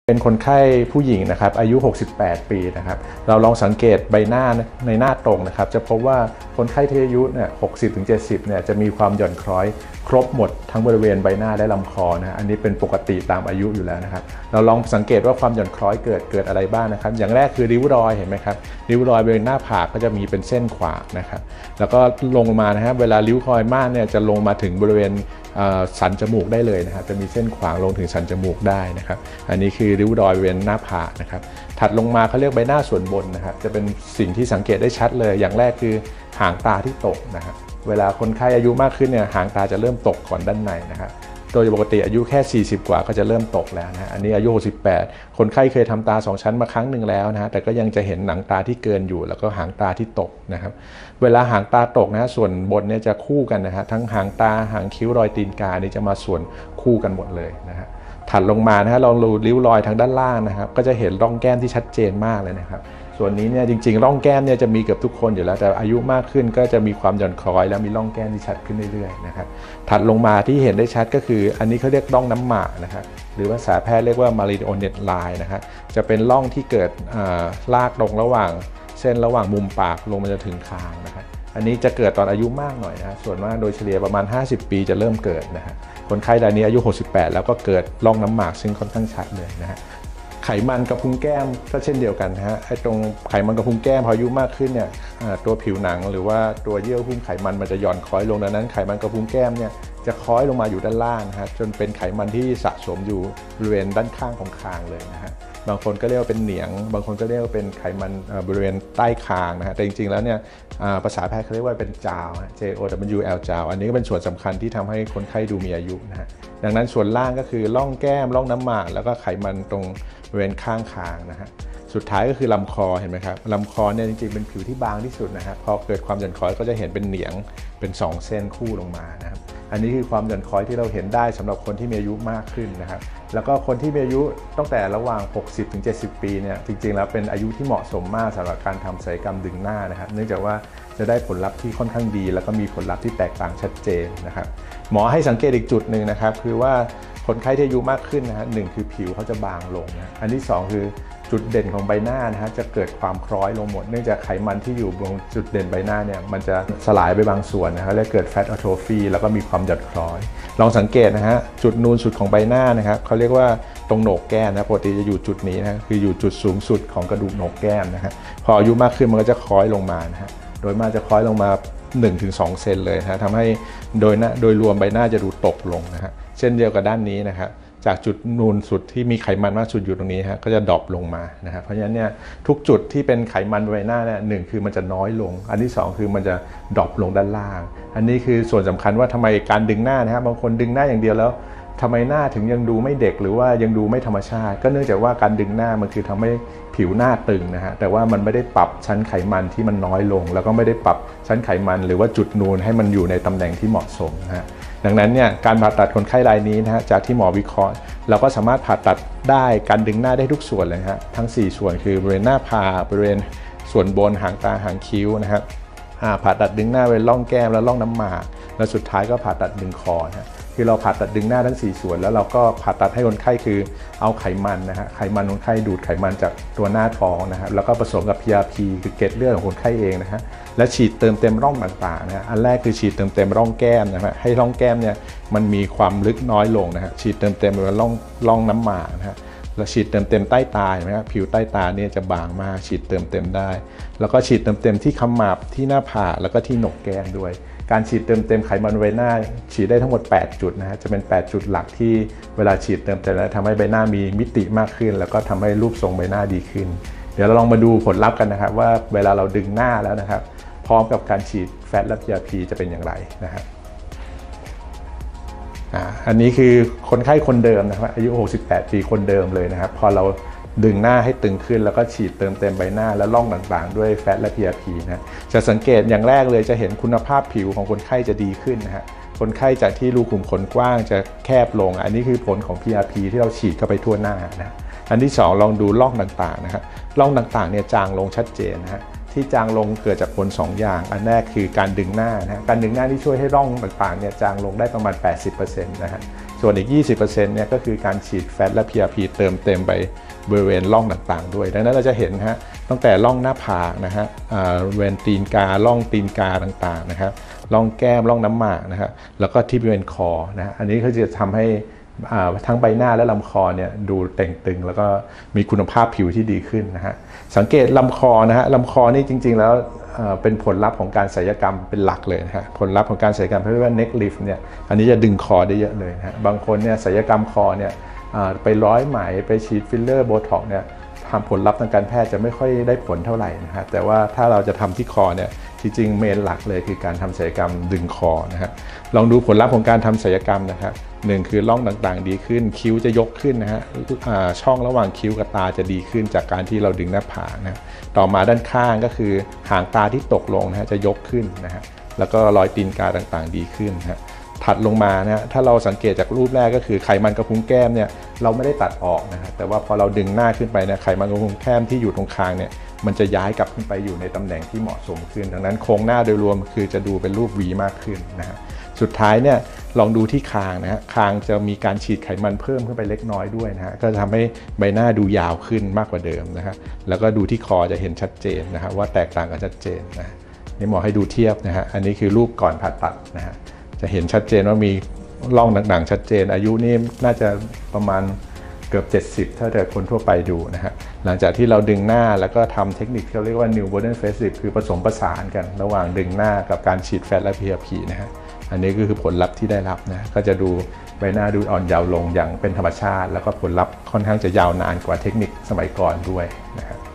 เป็นคนไข้ผู้หญิงนะครับอายุ68ปีนะครับเราลองสังเกตใบหน้าในหน้าตรงนะครับจะพบว่าคนไข้ที่อายุเนี่ย60-70เนี่ยจะมีความหย่อนคล้อยครบหมดทั้งบริเวณใบหน้าและลำคอนะอันนี้เป็นปกติตามอายุอยู่แล้วนะครับเราลองสังเกตว่าความหย่อนคล้อยเกิดอะไรบ้างนะครับอย่างแรกคือริ้วรอยเห็นไหมครับริ้วรอยบริเวณหน้าผากก็จะมีเป็นเส้นขวางนะครับแล้วก็ลงมานะครับเวลาริ้วรอยมากเนี่ยจะลงมาถึงบริเวณสันจมูกได้เลยนะครับจะมีเส้นขวางลงถึงสันจมูกได้นะครับอันนี้คือริ้วรอยบริเวณหน้าผากนะครับถัดลงมาเขาเรียกใบหน้าส่วนบนนะครับจะเป็นสิ่งที่สังเกตได้ชัดเลยอย่างแรกคือหางตาที่ตกนะครับเวลาคนไข้อายุมากขึ้นเนี่ยหางตาจะเริ่มตกก่อนด้านในนะครับโดยปกติอายุแค่40กว่าก็จะเริ่มตกแล้วนะอันนี้อายุ68คนไข้เคยทำตา2ชั้นมาครั้งหนึ่งแล้วนะแต่ก็ยังจะเห็นหนังตาที่เกินอยู่แล้วก็หางตาที่ตกนะครับเวลาหางตาตกนะส่วนบนเนี่ยจะคู่กันนะฮะทั้งหางตาหางคิ้วรอยตีนกานี่จะมาส่วนคู่กันหมดเลยนะฮะถัดลงมานะฮะลองดูริ้วรอยทางด้านล่างนะครับก็จะเห็นร่องแก้มที่ชัดเจนมากเลยนะครับส่วนนี้เนี่ยจริงๆร่องแก้มเนี่ยจะมีเกือบทุกคนอยู่แล้วแต่อายุมากขึ้นก็จะมีความหย่อนคล้อยแล้วมีร่องแก้มที่ชัดขึ้นเรื่อยๆนะครับถัดลงมาที่เห็นได้ชัดก็คืออันนี้เขาเรียกร่องน้ำหมากนะครับหรือภาษาแพทย์เรียกว่า Marionette line นะครับจะเป็นร่องที่เกิดลากลงระหว่างเส้นระหว่างมุมปากลงมาจนถึงคางนะครับอันนี้จะเกิดตอนอายุมากหน่อยนะส่วนมากโดยเฉลี่ยประมาณ50ปีจะเริ่มเกิดนะฮะคนไข้รายนี้อายุ68แล้วก็เกิดร่องน้ำหมากซึ่งค่อนข้างชัดเลยนะฮะไขมันกระพุ้งแก้มก็เช่นเดียวกันนะฮะไอ้ตรงไขมันกระพุ้งแก้มพออายุมากขึ้นเนี่ยตัวผิวหนังหรือว่าตัวเยื่อหุ้มไขมันมันจะหย่อนคล้อยลงดังนั้นไขมันกระพุ้งแก้มเนี่ยจะคล้อยลงมาอยู่ด้านล่างนะฮะจนเป็นไขมันที่สะสมอยู่บริเวณด้านข้างของคางเลยนะฮะบางคนก็เรียกว่าเป็นเหนียงบางคนก็เรียกว่าเป็นไขมันบริเวณใต้คางนะฮะแต่จริงๆแล้วเนี่ยภาษาแพทย์เขาเรียกว่าเป็นจาว JOWL จาวอันนี้ก็เป็นส่วนสำคัญที่ทำให้คนไข้ดูมีอายุนะฮะดังนั้นส่วนล่างก็คือร่องแก้มร่องน้ำหมากแล้วก็ไขมันตรงบริเวณข้างคางนะฮะสุดท้ายก็คือลำคอเห็นไหมครับลำคอเนี่ยจริงๆเป็นผิวที่บางที่สุดนะฮะพอเกิดความหย่อนคล้อยก็จะเห็นเป็นเหนียงเป็น2เส้นคู่ลงมานะครับอันนี้คือความหย่อนคล้อยที่เราเห็นได้สำหรับคนที่มีอายุมากขึ้นนะครับแล้วก็คนที่มีอายุตั้งแต่ระหว่าง60-70ปีเนี่ยจริงๆแล้วเป็นอายุที่เหมาะสมมากสำหรับการทำศัลยกรรมดึงหน้านะครับเนื่องจากว่าจะได้ผลลัพธ์ที่ค่อนข้างดีแล้วก็มีผลลัพธ์ที่แตกต่างชัดเจนนะครับหมอให้สังเกตอีกจุดหนึ่งนะครับคือว่าคนไข้ที่อายุมากขึ้นนะฮะ1คือผิวเขาจะบางลงนะอันที่2คือจุดเด่นของใบหน้านะฮะจะเกิดความคล้อยลงหมดเนื่องจากไขมันที่อยู่บนจุดเด่นใบหน้าเนี่ยมันจะสลายไปบางส่วนนะครับและเกิดแฟตอะโทฟีแล้วก็มีความหย่อนคล้อยลองสังเกตนะฮะจุดนูนสุดของใบหน้านะครับเขาเรียกว่าตรงโหนกแก้มนะปกติจะอยู่จุดนี้นะคืออยู่จุดสูงสุดของกระดูกโหนกแก้มนะฮะพออายุมากขึ้นมันก็จะคล้อยลงมานะฮะโดยมากจะคล้อยลงมา 1-2 เซนเลยนะทำให้โดยรวมใบหน้าจะดูตกลงนะฮะเช่นเดียวกับด้านนี้นะครับจากจุดนูนสุดที่มีไขมันมากสุดอยู่ตรงนี้ฮะก็จะดรอปลงมานะครับเพราะฉะนั้นเนี่ยทุกจุดที่เป็นไขมันใบหน้าเนี่ย1คือมันจะน้อยลงอันที่2คือมันจะดรอปลงด้านล่างอันนี้คือส่วนสำคัญว่าทำไมการดึงหน้านะฮะบางคนดึงหน้าอย่างเดียวแล้วทำไมหน้าถึงยังดูไม่เด็กหรือว่ายังดูไม่ธรรมชาติก็เนื่องจากว่าการดึงหน้ามันคือทำให้ผิวหน้าตึงนะฮะแต่ว่ามันไม่ได้ปรับชั้นไขมันที่มันน้อยลงแล้วก็ไม่ได้ปรับชั้นไขมันหรือว่าจุดนูนให้มันอยู่ในตำแหน่งที่เหมาะสมนะฮะดังนั้นเนี่ยการผ่าตัดคนไข้รายนี้นะฮะจากที่หมอวิเคราะห์เราก็สามารถผ่าตัดได้การดึงหน้าได้ทุกส่วนเลยฮะทั้ง4ส่วนคือบริเวณหน้าผากบริเวณส่วนบนหางตาหางคิ้วนะครับผ่าตัดดึงหน้าบริเวณร่องแก้มและร่องน้ำหมากและสุดท้ายก็ผ่าตัดดึงคอนะคือเราผ่าตัดดึงหน้าทั้ง4ส่วนแล้วเราก็ผ่าตัดให้คนไข้คือเอาไขมันนะฮะไขมันคนไข้ดูดไขมันจากตัวหน้าท้องนะครับแล้วก็ผสมกับ PRP คือเกล็ดเลือดของคนไข้เองนะฮะและฉีดเติมเต็มร่องต่างๆนะฮะอันแรกคือฉีดเติมเต็มร่องแก้มนะฮะให้ร่องแก้มเนี่ยมันมีความลึกน้อยลงนะฮะฉีดเติมเต็มบริเวณร่องน้ำหมากนะฮะแล้วฉีดเติมเต็มใต้ตาเห็นไหมครับผิวใต้ตาเนี่ยจะบางมากฉีดเติมเต็มได้แล้วก็ฉีดเติมเต็มที่ขมับที่หน้าผากแล้วก็ที่โหนกแก้มด้วยการฉีดเติมเต็มไขมันใบหน้าฉีดได้ทั้งหมด8จุดนะฮะจะเป็น8จุดหลักที่เวลาฉีดเติมเต็มแล้วทำให้ใบหน้ามีมิติมากขึ้นแล้วก็ทำให้รูปทรงใบหน้าดีขึ้นเดี๋ยวเราลองมาดูผลลัพธ์กันนะครับว่าเวลาเราดึงหน้าแล้วนะครับพร้อมกับการฉีดแฟตและ PRP จะเป็นอย่างไรนะครับอันนี้คือคนไข้คนเดิมนะครับอายุ68ปีคนเดิมเลยนะครับพอเราดึงหน้าให้ตึงขึ้นแล้วก็ฉีดเติมเต็มใบหน้าและร่องต่างๆด้วยแฟตและ PRP นะจะสังเกตอย่างแรกเลยจะเห็นคุณภาพผิวของคนไข้จะดีขึ้นนะฮะคนไข้จากที่รูขุมขนกว้างจะแคบลงอันนี้คือผลของ PRP ที่เราฉีดเข้าไปทั่วหน้านะอันที่2ลองดูร่องต่างๆนะครับร่องต่างๆเนี่ยจางลงชัดเจนนะฮะทที่จางลงเกิดจากผล2อย่างอันแรกคือการดึงหน้านะการดึงหน้าที่ช่วยให้ร่องต่างๆเนี่ยจางลงได้ประมาณ 80% นะฮะส่วนอีก 20% เนี่ยก็คือการฉีดแฟตและ PRP เติมเต็มไปบริเวณร่องต่างๆด้วยดังนั้นเราจะเห็นฮะตั้งแต่ร่องหน้าผากนะฮะบริเวณตีนการ่องตีนกาต่างๆนะครับร่องแก้มร่องน้ำหมากนะฮะแล้วก็ที่บริเวณคอนะฮะอันนี้ก็จะทำให้ทั้งใบหน้าและลำคอเนี่ยดูเต่งตึงแล้วก็มีคุณภาพผิวที่ดีขึ้นนะฮะสังเกตลำคอนะฮะลำคอนี่จริงๆแล้วเป็นผลลัพธ์ของการศัลยกรรมเป็นหลักเลยนะฮะผลลัพธ์ของการศัลยกรรมเรียกว่า neck lift เนี่ยอันนี้จะดึงคอได้เยอะเลยนะฮะบางคนเนี่ยศัลยกรรมคอเนี่ยไปร้อยไหมไปฉีดฟิลเลอร์โบท็อกซ์เนี่ยผลลัพธ์ทางการแพทย์จะไม่ค่อยได้ผลเท่าไหร่นะฮะแต่ว่าถ้าเราจะทำที่คอเนี่ยจริงๆเมนหลักเลยคือการทำศัลยกรรมดึงคอนะฮะลองดูผลลัพธ์ของการทำศัลยกรรมนะครับหนึ่งคือร่องต่างๆดีขึ้นคิ้วจะยกขึ้นนะฮะช่องระหว่างคิ้วกับตาจะดีขึ้นจากการที่เราดึงหน้าผากนะต่อมาด้านข้างก็คือหางตาที่ตกลงนะฮะจะยกขึ้นนะฮะแล้วก็รอยตีนกาต่างๆดีขึ้นนะฮะถัดลงมานะถ้าเราสังเกตจากรูปแรกก็คือไขมันกระพุ้งแก้มเนี่ยเราไม่ได้ตัดออกนะฮะแต่ว่าพอเราดึงหน้าขึ้นไปเนี่ยไขมันกระพุ้งแก้มที่อยู่ตรงคางเนี่ยมันจะย้ายกลับขึ้นไปอยู่ในตำแหน่งที่เหมาะสมขึ้นดังนั้นโครงหน้าโดยรวมคือจะดูเป็นรูป V มากขึ้นนะฮะสุดท้ายเนี่ยลองดูที่คางนะฮะคางจะมีการฉีดไขมันเพิ่มขึ้นไปเล็กน้อยด้วยนะฮะก็จะทำให้ใบหน้าดูยาวขึ้นมากกว่าเดิมนะฮะแล้วก็ดูที่คอจะเห็นชัดเจนนะฮะว่าแตกต่างกันชัดเจนนะนี่หมอให้ดูเทียบนะฮะอันนี้คือรูปก่อนผ่าตัดนะฮะจะเห็นชัดเจนว่ามีร่องต่างๆชัดเจนอายุนี่น่าจะประมาณเกือบ70ถ้าเกิดคนทั่วไปดูนะฮะหลังจากที่เราดึงหน้าแล้วก็ทำเทคนิคที่เขาเรียกว่า New Modern Facelift คือผสมผสานกันระหว่างดึงหน้ากับการฉีดแฟตและ PRP นะฮะอันนี้ก็คือผลลัพธ์ที่ได้รับนะก็จะดูใบหน้าดูอ่อนเยาว์ลงอย่างเป็นธรรมชาติแล้วก็ผลลัพธ์ค่อนข้างจะยาวนานกว่าเทคนิคสมัยก่อนด้วยนะครับ